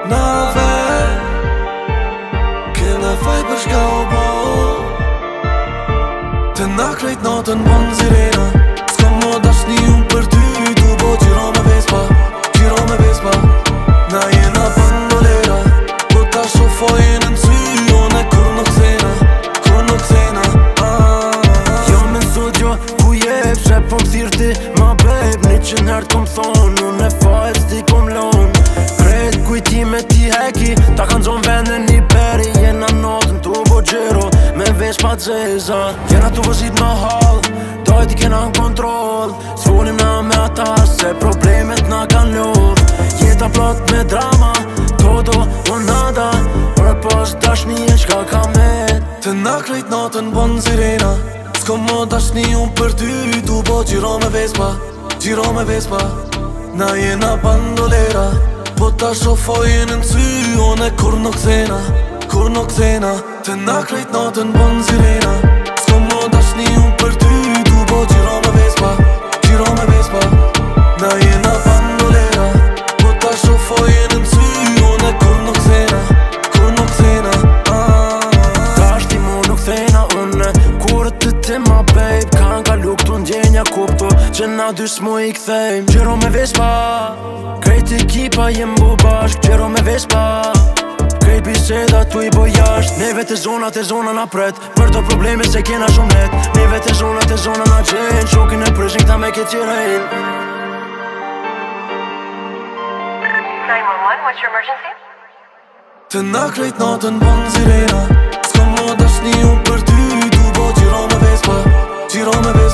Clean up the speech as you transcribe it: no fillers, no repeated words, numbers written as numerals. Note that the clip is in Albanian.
nave Kena faj për shka o bo Të na krejt natën bon sirena S'ka mo dashni unë për ty Tu bo gjiro me vespa Gjiro me vespa Na jena bandolera Po ta shofojnë në sy One kur nuk sena Kur nuk sena Jo me studio ku jep Shep po m'thirti ma beb 100 herë t'kom thonë Unë e fajt s'ti kom lon Krejt kujtime ti heki Ta kanë zonë vendin një peri Jena natën tu bo gjiro Me vesh pa dzeza Jena tu vëzit ma hall Dojt i kena në kontrol S'folim na me ata Se problemet na kanë lodh Jeta plot me drama Todo o nada Por e pas dashni e qka ka met Të na krejt natën bon sirena S'ko mo dashni unë për ty Tu bo gjiro me vespa Gjiro me vespa Na jena bandolera Po ta shofojnë në sy One kur nuk sena Kur nuk sena Të na krejt natën bon sirena S'ko mo dashni unë për ty Tu bo gjiro me vespa Gjiro me vespa Na jena bandolera Po ta shofojnë në sy One kur nuk sena Kur nuk sena Tashti mu nuk thena une Kurët të ti ma babe Kanë ka luk të ndjenja kupto Që na dy s'mu i kthejm Gjero me vespa Krejt ekipa jem bu bashk Gjero me vespa Krejt biseda tu i bo jasht Neve të zona na pret Për do probleme se kena shumë let Neve të zona na gjen Shokin e pryshin këta me këtë qirejn 911, what's your emergency? Të na krejt natën bon sirena S'ka mo dashni unë për ty Tu bo gjiro me vespa Gjiro me vespa